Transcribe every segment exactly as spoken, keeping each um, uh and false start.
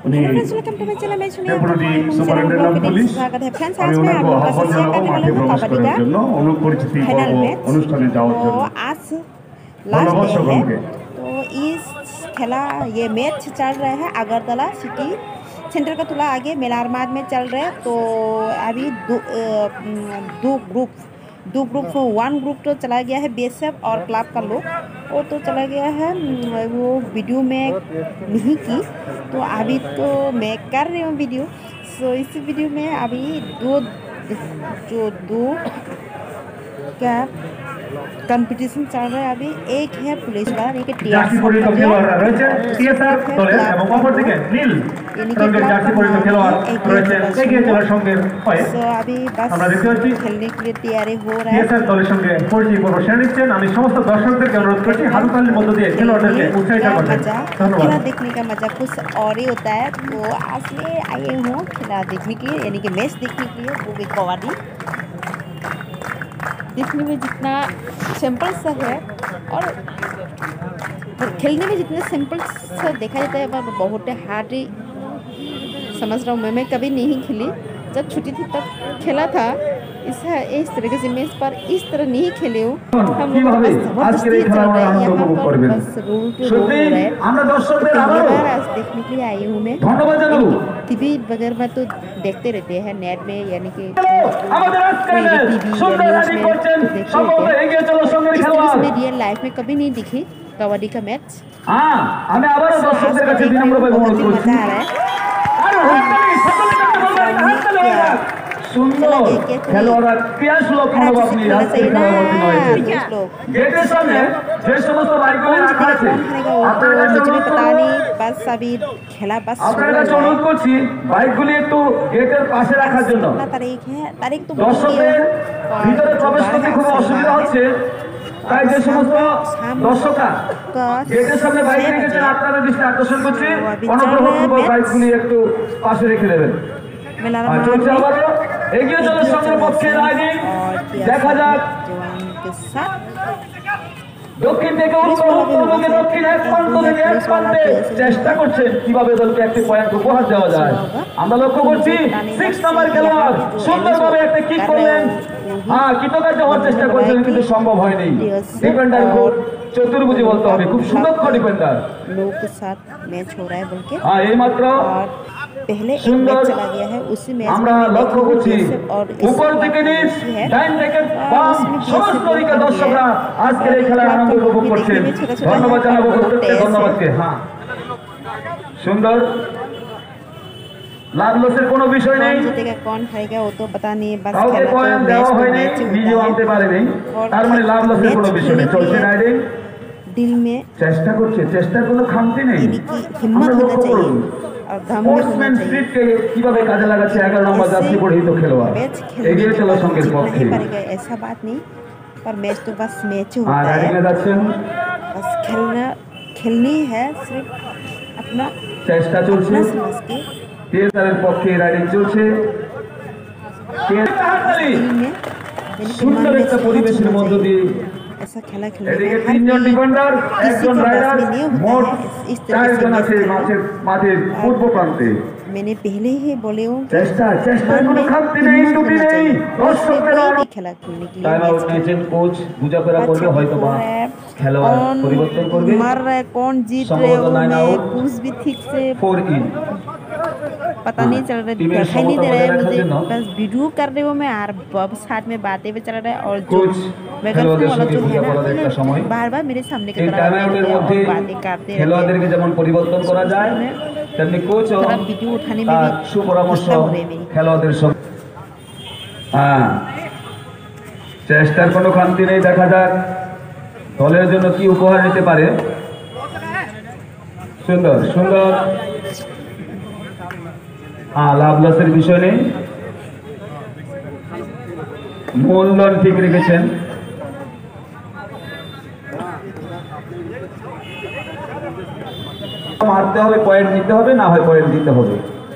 Hello friends, welcome to my channel. मैं सुनिए स्वागत है फ्रेंड्स। आज मैं आप लोगों का साथ शेयर करने वाला हूँ कबड्डी का फाइनल मैच। तो आज लास्ट डे है, तो इस खेला ये मैच चल रहा है अगरतला सिटी सेंटर का तुला आगे मेलारमाद में चल रहा है। तो अभी दो दो ग्रुप दो ग्रुप वन ग्रुप तो चला गया है बीएसएफ और क्लब का लोग, और तो चला गया है वो वीडियो में नहीं की। तो अभी तो मैं कर रही हूँ वीडियो। सो इस वीडियो में अभी दो जो दो क्या कंपटीशन चल रहा है। अभी एक है पुलिस वाला, एक है टीआरसी अभी बस खेलने के लिए तैयारी हो रहा है। खेला देखने का मजा कुछ और ही होता है। तो आज मैं आए हूँ खेला देखने के लिए, यानी कि मैच देखने के लिए। वो भी कबड्डी देखने में जितना सिंपल सा है और खेलने में जितना सिंपल सा देखा जाता है वह बहुत हार्ड ही समझ रहा हूँ। मैं मैं कभी नहीं खेली, जब छुट्टी थी तब खेला था। इस इस तरीके से मैं इस पर इस तरह नहीं खेले हूँ। हम लोग बस जबरदस्ती चल रहा है यहाँ पर, बस रूल टू रूल हो रहा है। आज देखने के लिए आई हूँ मैं। टीवी वगैरह में तो देखते रहते हैं नेट में, यानी कि रियल लाइफ में कभी नहीं दिखी कबड्डी का मैच। मजा आ रहा है। সুন্দর খেলোয়াড়রা ক্রিয়াশীল মনোভাব নিয়ে আজকে গেটের সামনে যে সমস্ত বাইকগুলি রাখা আছে আপনারা আপনারা কাছে অনুরোধ করছি বাইকগুলি একটু গেটের পাশে রাখার জন্য। দর্শকদের ভিতরে প্রবেশ করতে খুব অসুবিধা হচ্ছে, তাই যে সমস্ত দর্শকরা গেটের সামনে বাইক রেখেছেন আপনারা দৃষ্টি আকর্ষণ করছি, অনুগ্রহপূর্বক বাইকগুলি একটু পাশে রেখে দেবেন। চলছে আবারও এগিয়ে চলে সঙ্গে পক্ষে রাইডিং। দেখা যাক দক্ষিণ থেকে উত্তর, উত্তর থেকে দক্ষিণ, এক প্রান্ত থেকে এক প্রান্তে চেষ্টা করছেন কিভাবে দলকে একটি পয়েন্ট উপহার দেওয়া যায়। আমরা লক্ষ্য করছি সিক্স নাম্বার খেলোয়াড় সুন্দরভাবে একটা কিক করলেন। হ্যাঁ, কৃতকার্য হওয়ার চেষ্টা করছেন কিন্তু সম্ভব হয়নি। ডিফেন্ডার খুব চতুর্ভুজি বলতে হবে, খুব সুন্দর ডিফেন্ডার। लोग के साथ मैच हो रहा है बल्कि हाँ ये मात्र पहले एक मैच चला गया है, उसी मैच আমরা লক্ষ্য করছি উপর থেকে নিচ ডাইন থেকে বাম সমস্ত দিকে দর্শকরা আজকের এই খেলার আনন্দ উপভোগ করছেন। ধন্যবাদ জানাবো প্রত্যেককে, ধন্যবাদকে। হ্যাঁ সুন্দর, লাভ লসের কোনো বিষয় নেই। জিতেगा कौन हारेगा वो तो पता नहीं, बस কাউকে পয়েন্ট দেওয়া হয়নি, নিজেও আনতে পারেনি, তার মানে লাভ লসের কোনো বিষয় নেই। চলছে রাইডিং, दिल में চেষ্টা করছে, চেষ্টার কোনো খামতি নেই। हिम्मत होना चाहिए और दम भी होना चाहिए। কিভাবে কাজে লাগাচ্ছে এগারো নম্বর যাত্রী পরিহিত খেলোয়াড় এগিয়ে চলো সঙ্গের পক্ষে। ऐसा बात नहीं, पर मैच तो बस मैच होता है, बस खेलना खेलनी है, सिर्फ अपना চেষ্টা চলছে। টিএসআরের পক্ষে রাইডিং চলছে। সুন্দর একটা পরিবেশের মধ্য দিয়ে ऐसा खेला এদিকে তিনজন ডিফেন্ডার, একজন রাইডার, মোট চারজন আছে মাঠের মাঠের পূর্ব প্রান্তে। मैंने पहले ही बोले हूँ চেষ্টা চেষ্টা কোনো খামতি নেই, ত্রুটি নেই। দর্শকদের খেলা খেলने के लिए টাইম আউট নিয়েছেন কোচ, বুঝাপড়া করবে, হয়তো বা খেলোয়াড় পরিবর্তন করবে। मार रहा है कौन जीत रहे हो, मैं कुछ भी ठीक से फोर इन पता नहीं चल रहा, दिखाई नहीं दे रहा है मुझे, बस वीडियो कर रही हूँ मैं और साथ में बातें भी चल रहा है। और जो मेगाफोन वाला जो है ना बार बार मेरे सामने की तरफ बातें करते हैं। খেলোয়াড়দেরকে যেমন পরিবর্তন করা যায় তেমনি কোচ ও वीडियो उठाने में भी সুপরামর্শ খেলোয়াড়দের সঙ্গে। হ্যাঁ চেষ্টার কোনো খামতি নেই, দেখা যাক দলের জন্য কি উপহার নিতে পারে। সুন্দর সুন্দর, হ্যাঁ লাভ লসের বিষয় নেই, মূলধন ঠিক রেখেছেন। মারতে হবে, পয়েন্ট নিতে হবে, না হয় পয়েন্ট দিতে হবে।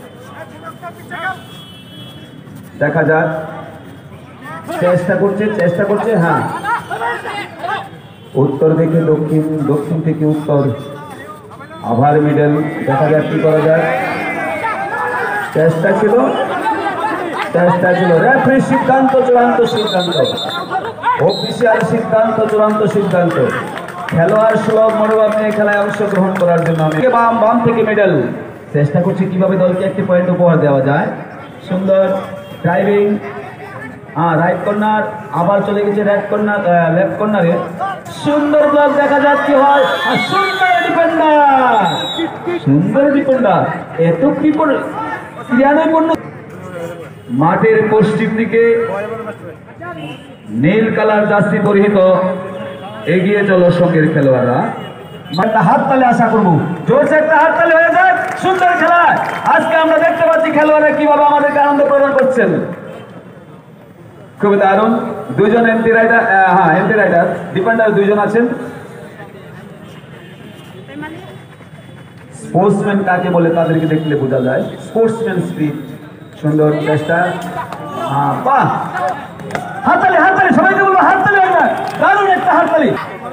দেখা যাক, চেষ্টা করছে চেষ্টা করছে হ্যাঁ उत्तर থেকে দক্ষিণ, দক্ষিণ থেকে উত্তর, আভার মিডল, দেখা যাক কি করা যায়। চেষ্টা ছিল চেষ্টা ছিল রেফারির সিদ্ধান্ত চূড়ান্ত সিদ্ধান্ত অফিসিয়াল সিদ্ধান্ত চূড়ান্ত সিদ্ধান্ত খেলোয়াড় সুলভ মনোভাব নিয়ে খেলায় অংশগ্রহণ করার জন্য আমি বাম বাম থেকে মেডেল চেষ্টা করছি কিভাবে দলকে একটি পয়েন্ট উপহার দেওয়া যায় সুন্দর ড্রাইভিং হ্যাঁ রাইট কর্নার আবার চলে গেছে রাইট কর্নার লেফট কর্নারে সুন্দর ব্লক দেখা যাচ্ছে হয় আর সুন্দর ডিফেন্ডার সুন্দর ডিফেন্ডার এত কৃপণ ক্রিয়ানৈপুণ্য মাঠের পশ্চিম দিকে নীল কালার জার্সি পরিহিত এগিয়ে চলো সঙ্গের খেলোয়াড়রা একটা হাততালি আশা করবো জোরসে একটা হাততালি হয়ে যায় সুন্দর খেলা আজকে আমরা দেখতে পাচ্ছি খেলোয়াড়রা কিভাবে আমাদেরকে আনন্দ প্রদান করছেন খুবই দারুণ দুইজন এমপি রাইডার হ্যাঁ এমপি রাইডার ডিফেন্ডার দুইজন আছেন স্পোর্টসম্যান কাকে বলে তাদেরকে দেখলে বোঝা যায় স্পোর্টসম্যান স্পিরিট সুন্দর চেষ্টা হ্যাঁ বাহ হাততালি হাততালি সবাইকে বলবো হাততালি হয় না দারুণ একটা হাততালি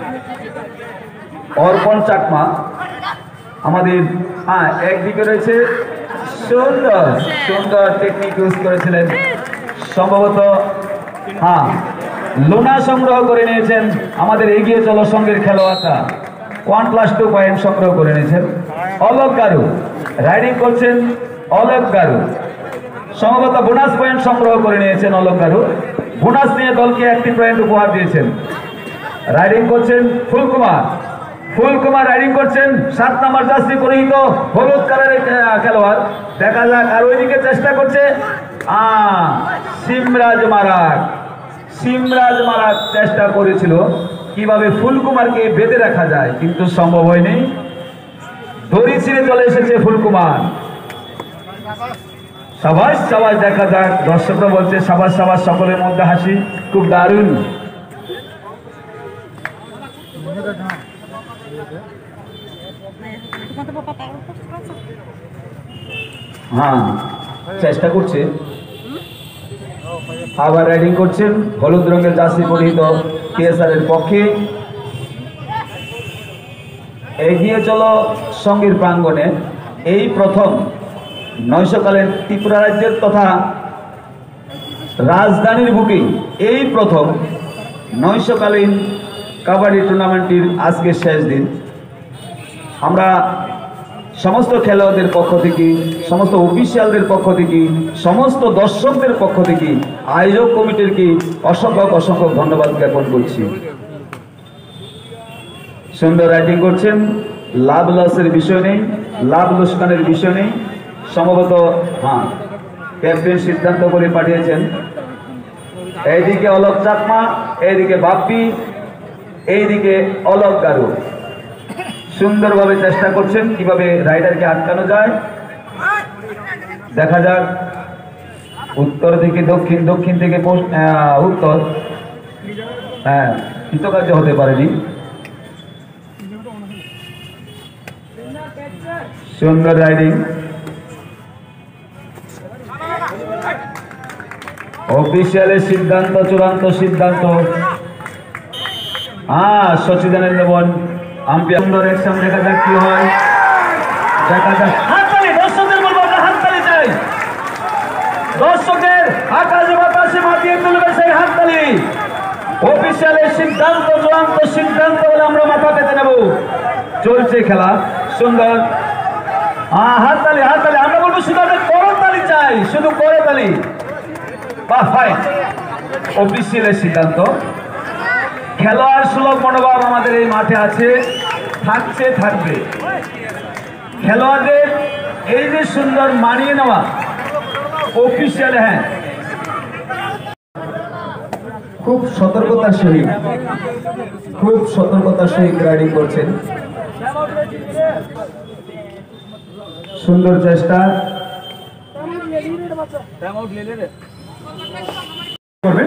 অর্পণ চাকমা আমাদের হ্যাঁ একদিকে রয়েছে সুন্দর সুন্দর টেকনিক ইউজ করেছিলেন সম্ভবত হ্যাঁ লোনা সংগ্রহ করে নিয়েছেন আমাদের এগিয়ে চলো সঙ্গের খেলোয়াড়রা ওয়ান প্লাস টু পয়েন্ট সংগ্রহ করে নিয়েছেন অলোক গারু রাইডিং করছেন অলোক গারু সম্ভবত বোনাস পয়েন্ট সংগ্রহ করে নিয়েছেন অলোক গারু বোনাস নিয়ে দলকে একটি পয়েন্ট উপহার দিয়েছেন রাইডিং করছেন ফুলকুমার ফুলকুমার রাইডিং করছেন সাত নাম্বার জার্সি পরিহিত হলুদ কালারের খেলোয়াড় দেখা যাক আর ওইদিকে চেষ্টা করছে আহ সিমরাজ মারাক সিমরাজ মারাক চেষ্টা করেছিল কিভাবে ফুলকুমারকে বেঁধে রাখা যায় কিন্তু সম্ভব হয়নি দড়ি ছিঁড়ে চলে এসেছে ফুলকুমার সাবাস সাবাস দেখা যাক দর্শকরা বলছে সাবাস সাবাস সকলের মধ্যে হাসি খুব দারুণ হ্যাঁ চেষ্টা করছে আবার রাইডিং করছেন হলুদ রঙের জার্সি পরিহিত কেএসআর এর পক্ষে এগিয়ে চলো সঙ্গীর প্রাঙ্গণে এই প্রথম নয়শকালীন ত্রিপুরা রাজ্যের তথা রাজধানীর বুকে এই প্রথম নয়শকালীন কাবাডি টুর্নামেন্টটির আজকে শেষ দিন আমরা সমস্ত খেলোয়াড়দের পক্ষ থেকে সমস্ত অফিসিয়ালদের পক্ষ থেকে সমস্ত দর্শকদের পক্ষ থেকে আয়োজক কমিটিরকে অসংখ্য অসংখ্য ধন্যবাদ জ্ঞাপন করছি সুন্দর রাইডিং করছেন লাভ লসের বিষয় নেই লাভ লোকসানের বিষয় নেই সম্ভবত হ্যাঁ ক্যাপ্টেন সিদ্ধান্ত করে পাঠিয়েছেন এইদিকে অলোক চাকমা এইদিকে বাপ্পি এইদিকে অলোক গারু সুন্দরভাবে চেষ্টা করছেন কিভাবে রাইডারকে আটকানো যায় দেখা যাক উত্তর থেকে দক্ষিণ দক্ষিণ থেকে উত্তর হ্যাঁ কৃতকার্য হতে পারেনি সুন্দর রাইডিং অফিসিয়ালের সিদ্ধান্ত চূড়ান্ত সিদ্ধান্ত হ্যাঁ সচিদানন্দ বন আম্পায়ার সুন্দর অ্যাকশন দেখা যাক কি হয় দেখা যাক হাততালি দর্শকদের বলবো আমরা হাততালি চাই দর্শকের আকাশে বাতাসে মাটিয়ে তুলবে সেই হাততালি অফিসিয়ালের সিদ্ধান্ত চূড়ান্ত সিদ্ধান্ত বলে আমরা মাথা পেতে নেব চলছে খেলা সুন্দর হ্যাঁ হাততালি হাততালি আমরা বলবো শুধু আমরা করতালি চাই শুধু করতালি বাহ ভাই অফিসিয়ালের সিদ্ধান্ত খেলোয়াড় সুলভ মনোভাব আমাদের এই মাঠে আছে থাকছে থাকবে খেলোয়াড়দের এই যে সুন্দর মানিয়ে নেওয়া অফিসিয়াল হ্যাঁ খুব সতর্কতার সহিত খুব সতর্কতার সহিত রাইডিং করছেন সুন্দর চেষ্টা করবেন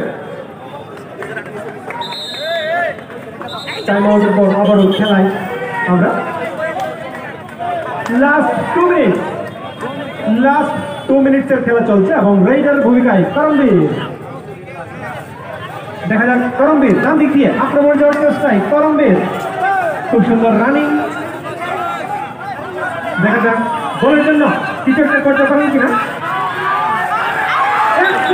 টাইম আউটের পর আবারও খেলাই আমরা last two minute last two মিনিটসের খেলা চলছে এবং রাইডার ভূমিকায় করমবীর দেখা যাক করমবীর ডান দিক দিয়ে আক্রমণ যাওয়ার চেষ্টায় করমবীর খুব সুন্দর রানিং দেখা যাক গোলের জন্য কিছু একটা করতে পারেন কিনা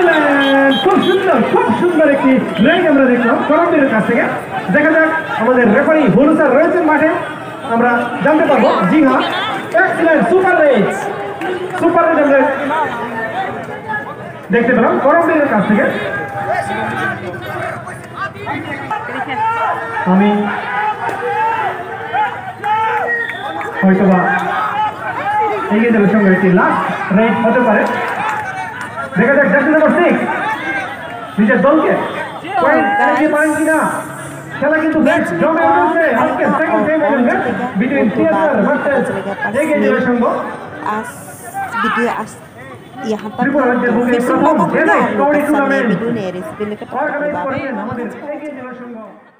এক্সিলেন্ট, খুব সুন্দর খুব সুন্দর একটি রেঞ্জ আমরা দেখলাম করমবীরের কাছ থেকে। দেখা যাক আমাদের রেফারি হলু স্যার রয়েছেন মাঠে, আমরা জানতে পারবো। জি হ্যাঁ, excellent, super range, super range আমরা দেখতে পেলাম করমবীরের কাছ থেকে। আমি হয়তোবা এগিয়ে যাবে সঙ্গে একটি লাস্ট রেঞ্জ হতে পারে। দেখা যাক জার্সি নাম্বার সিক্স নিজের দলকে পয়েন্ট এনে পারেন কিনা। খেলা কিন্তু বেশ জমে উঠেছে আজকে second semifinal between TSR versus এগিয়ে যাবে সঙ্গ। as video as यहाँ तक त्रिपुरा राज्य तो भूमि फिर से प्रथम मौका जय मिला कबड्डी है टूर्नामेंट वीडियो ने रिस्क लेकर ऑर्गेनाइज करें हमारे एगিয়ে যাবে সঙ্গ।